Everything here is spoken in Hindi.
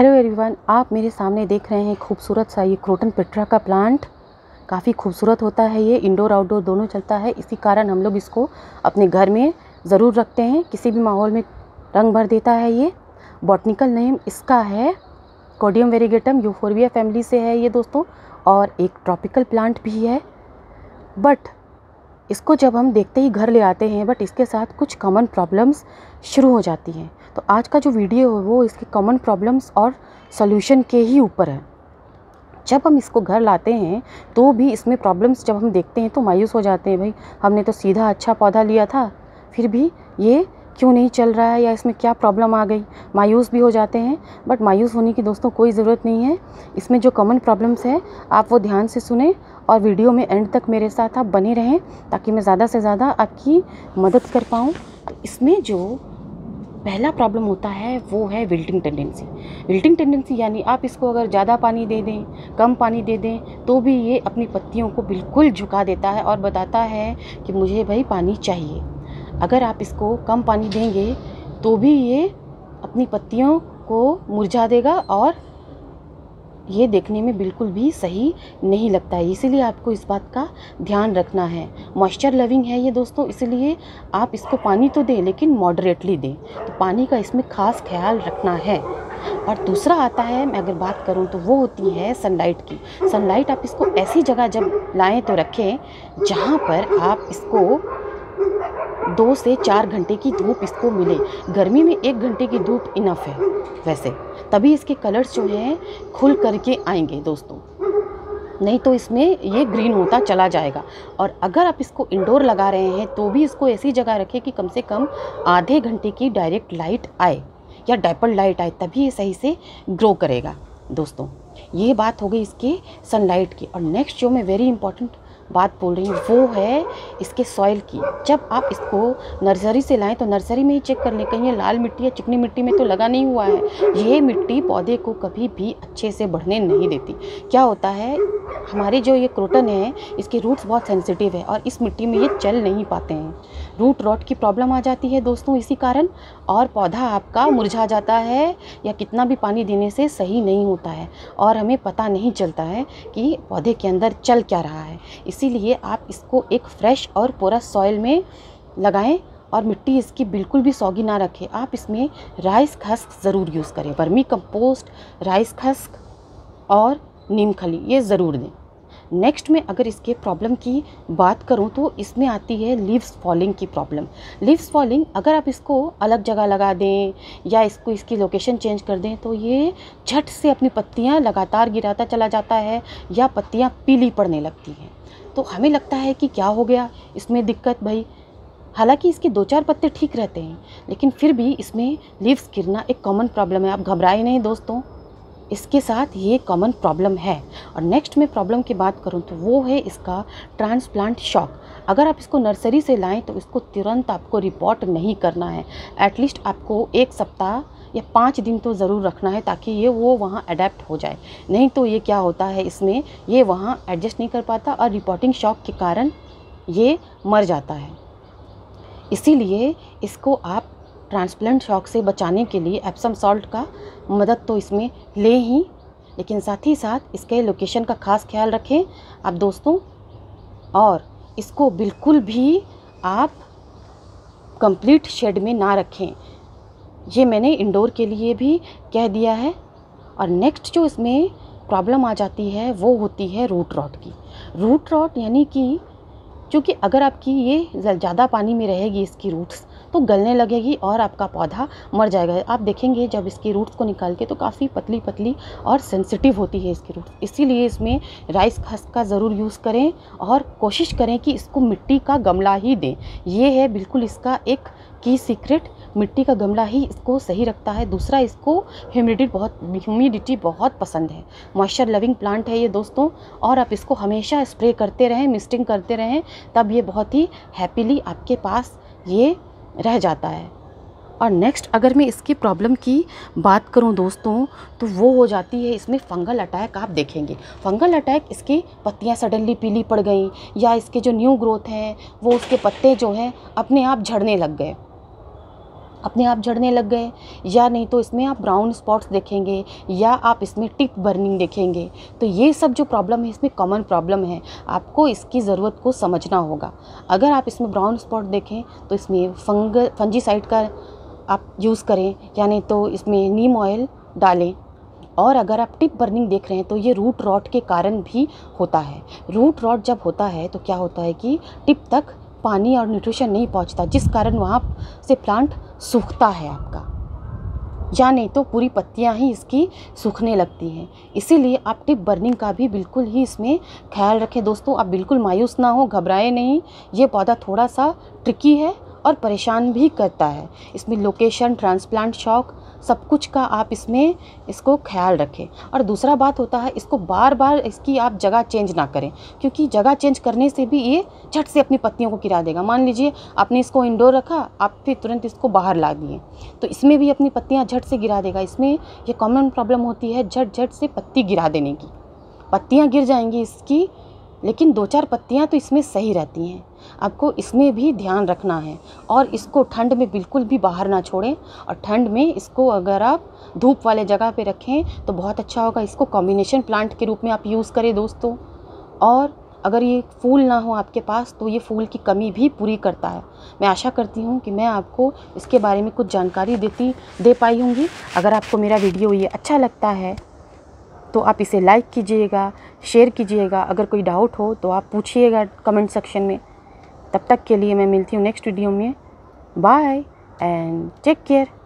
हेलो एवरीवन, आप मेरे सामने देख रहे हैं खूबसूरत सा ये क्रोटन पेट्रा का प्लांट। काफ़ी खूबसूरत होता है, ये इंडोर आउटडोर दोनों चलता है। इसी कारण हम लोग इसको अपने घर में ज़रूर रखते हैं, किसी भी माहौल में रंग भर देता है। ये बॉटनिकल नेम इसका है कोडियम वेरीगेटम, यूफोरबिया फैमिली से है ये दोस्तों, और एक ट्रॉपिकल प्लांट भी है। बट इसको जब हम देखते ही घर ले आते हैं, बट इसके साथ कुछ कॉमन प्रॉब्लम्स शुरू हो जाती हैं। तो आज का जो वीडियो है वो इसके कॉमन प्रॉब्लम्स और सॉल्यूशन के ही ऊपर है। जब हम इसको घर लाते हैं तो भी इसमें प्रॉब्लम्स जब हम देखते हैं तो मायूस हो जाते हैं। भाई, हमने तो सीधा अच्छा पौधा लिया था, फिर भी ये क्यों नहीं चल रहा है, या इसमें क्या प्रॉब्लम आ गई। मायूस भी हो जाते हैं। बट मायूस होने की दोस्तों कोई ज़रूरत नहीं है। इसमें जो कॉमन प्रॉब्लम्स है आप वो ध्यान से सुने और वीडियो में एंड तक मेरे साथ आप बने रहें, ताकि मैं ज़्यादा से ज़्यादा आपकी मदद कर पाऊँ। तो इसमें जो पहला प्रॉब्लम होता है वो है विल्टिंग टेंडेंसी। विल्टिंग टेंडेंसी यानी आप इसको अगर ज़्यादा पानी दे दें, कम पानी दे दें, तो भी ये अपनी पत्तियों को बिल्कुल झुका देता है और बताता है कि मुझे भाई पानी चाहिए। अगर आप इसको कम पानी देंगे तो भी ये अपनी पत्तियों को मुरझा देगा और ये देखने में बिल्कुल भी सही नहीं लगता है। इसीलिए आपको इस बात का ध्यान रखना है। मॉइस्चर लविंग है ये दोस्तों, इसलिए आप इसको पानी तो दें लेकिन मॉडरेटली दें। तो पानी का इसमें खास ख्याल रखना है। और दूसरा आता है, मैं अगर बात करूं तो वो होती है सनलाइट की। सनलाइट आप इसको ऐसी जगह जब लाएं तो रखें जहां पर आप इसको 2 से 4 घंटे की धूप इसको मिले। गर्मी में 1 घंटे की धूप इनफ है वैसे, तभी इसके कलर्स जो हैं खुल करके आएंगे दोस्तों, नहीं तो इसमें ये ग्रीन होता चला जाएगा। और अगर आप इसको इंडोर लगा रहे हैं तो भी इसको ऐसी जगह रखें कि कम से कम आधे घंटे की डायरेक्ट लाइट आए या डायपल लाइट आए, तभी ये सही से ग्रो करेगा दोस्तों। ये बात हो गई इसके सनलाइट की। और नेक्स्ट जो मैं वेरी इंपॉर्टेंट बात बोल रही हूँ वो है इसके सॉइल की। जब आप इसको नर्सरी से लाएं तो नर्सरी में ही चेक कर लें, कहीं ये लाल मिट्टी या चिकनी मिट्टी में तो लगा नहीं हुआ है। ये मिट्टी पौधे को कभी भी अच्छे से बढ़ने नहीं देती। क्या होता है, हमारे जो ये क्रोटन है इसके रूट्स बहुत सेंसिटिव है और इस मिट्टी में ये चल नहीं पाते हैं। रूट रॉट की प्रॉब्लम आ जाती है दोस्तों इसी कारण, और पौधा आपका मुरझा जाता है या कितना भी पानी देने से सही नहीं होता है और हमें पता नहीं चलता है कि पौधे के अंदर चल क्या रहा है। इसीलिए आप इसको एक फ्रेश और पोरस सॉइल में लगाएं और मिट्टी इसकी बिल्कुल भी सौगी ना रखें। आप इसमें राइस खस्क ज़रूर यूज़ करें। वर्मी कंपोस्ट, राइस खस्क और नीम खली ये ज़रूर दें। नेक्स्ट में अगर इसके प्रॉब्लम की बात करूं तो इसमें आती है लीव्स फॉलिंग की प्रॉब्लम। लीव्स फॉलिंग अगर आप इसको अलग जगह लगा दें या इसको इसकी लोकेशन चेंज कर दें तो ये झट से अपनी पत्तियां लगातार गिराता चला जाता है या पत्तियां पीली पड़ने लगती हैं। तो हमें लगता है कि क्या हो गया इसमें दिक्कत भाई। हालांकि इसके 2-4 पत्ते ठीक रहते हैं, लेकिन फिर भी इसमें लीव्स गिरना एक कॉमन प्रॉब्लम है। आप घबराएं नहीं दोस्तों, इसके साथ ये कॉमन प्रॉब्लम है। और नेक्स्ट में प्रॉब्लम की बात करूं तो वो है इसका ट्रांसप्लांट शॉक। अगर आप इसको नर्सरी से लाएं तो इसको तुरंत आपको रिपोर्ट नहीं करना है। एटलीस्ट आपको 1 सप्ताह या 5 दिन तो ज़रूर रखना है, ताकि ये वो वहाँ अडेप्ट हो जाए। नहीं तो ये क्या होता है, इसमें ये वहाँ एडजस्ट नहीं कर पाता और रिपोर्टिंग शॉक के कारण ये मर जाता है। इसीलिए इसको आप ट्रांसप्लांट शॉक से बचाने के लिए एप्सम सॉल्ट का मदद तो इसमें ले ही, लेकिन साथ ही साथ इसके लोकेशन का खास ख्याल रखें आप दोस्तों। और इसको बिल्कुल भी आप कंप्लीट शेड में ना रखें, ये मैंने इंडोर के लिए भी कह दिया है। और नेक्स्ट जो इसमें प्रॉब्लम आ जाती है वो होती है रूट रॉट की। रूट रॉट यानी कि क्योंकि अगर आपकी ये ज़्यादा पानी में रहेगी इसकी रूट्स तो गलने लगेगी और आपका पौधा मर जाएगा। आप देखेंगे जब इसकी रूट्स को निकाल के तो काफ़ी पतली पतली और सेंसिटिव होती है इसकी रूट्स। इसीलिए इसमें राइस खस्क का ज़रूर यूज़ करें और कोशिश करें कि इसको मिट्टी का गमला ही दें। ये है बिल्कुल इसका एक की सीक्रेट, मिट्टी का गमला ही इसको सही रखता है। दूसरा, इसको ह्यूमिडिटी बहुत पसंद है। मॉइस्चर लविंग प्लांट है ये दोस्तों, और आप इसको हमेशा स्प्रे करते रहें, मिस्टिंग करते रहें, तब ये बहुत ही हैप्पीली आपके पास ये रह जाता है। और नेक्स्ट अगर मैं इसकी प्रॉब्लम की बात करूं दोस्तों तो वो हो जाती है इसमें फंगल अटैक। आप देखेंगे फंगल अटैक, इसकी पत्तियां सडनली पीली पड़ गई या इसके जो न्यू ग्रोथ हैं वो उसके पत्ते जो हैं अपने आप झड़ने लग गए। अपने आप झड़ने लग गए, या नहीं तो इसमें आप ब्राउन स्पॉट्स देखेंगे, या आप इसमें टिप बर्निंग देखेंगे। तो ये सब जो प्रॉब्लम है इसमें कॉमन प्रॉब्लम है, आपको इसकी ज़रूरत को समझना होगा। अगर आप इसमें ब्राउन स्पॉट देखें तो इसमें फंजीसाइड का आप यूज़ करें, या नहीं तो इसमें नीम ऑयल डालें। और अगर आप टिप बर्निंग देख रहे हैं तो ये रूट रॉट के कारण भी होता है। रूट रॉट जब होता है तो क्या होता है कि टिप तक पानी और न्यूट्रिशन नहीं पहुंचता, जिस कारण वहाँ से प्लांट सूखता है आपका, या नहीं तो पूरी पत्तियां ही इसकी सूखने लगती हैं। इसीलिए आप टिप बर्निंग का भी बिल्कुल ही इसमें ख्याल रखें दोस्तों। आप बिल्कुल मायूस ना हो, घबराएं नहीं। ये पौधा थोड़ा सा ट्रिकी है और परेशान भी करता है। इसमें लोकेशन, ट्रांसप्लांट शौक, सब कुछ का आप इसमें इसको ख्याल रखें। और दूसरा बात होता है, इसको बार बार इसकी आप जगह चेंज ना करें, क्योंकि जगह चेंज करने से भी ये झट से अपनी पत्तियों को गिरा देगा। मान लीजिए आपने इसको इंडोर रखा, आप फिर तुरंत इसको बाहर ला दिए, तो इसमें भी अपनी पत्तियाँ झट से गिरा देगा। इसमें ये कॉमन प्रॉब्लम होती है झट से पत्ती गिरा देने की। पत्तियाँ गिर जाएंगी इसकी, लेकिन 2-4 पत्तियाँ तो इसमें सही रहती हैं। आपको इसमें भी ध्यान रखना है। और इसको ठंड में बिल्कुल भी बाहर ना छोड़ें, और ठंड में इसको अगर आप धूप वाले जगह पे रखें तो बहुत अच्छा होगा। इसको कॉम्बिनेशन प्लांट के रूप में आप यूज़ करें दोस्तों। और अगर ये फूल ना हो आपके पास तो ये फूल की कमी भी पूरी करता है। मैं आशा करती हूँ कि मैं आपको इसके बारे में कुछ जानकारी दे पाई होंगी। अगर आपको मेरा वीडियो ये अच्छा लगता है तो आप इसे लाइक कीजिएगा, शेयर कीजिएगा। अगर कोई डाउट हो तो आप पूछिएगा कमेंट सेक्शन में। तब तक के लिए मैं मिलती हूँ नेक्स्ट वीडियो में। Bye and take care.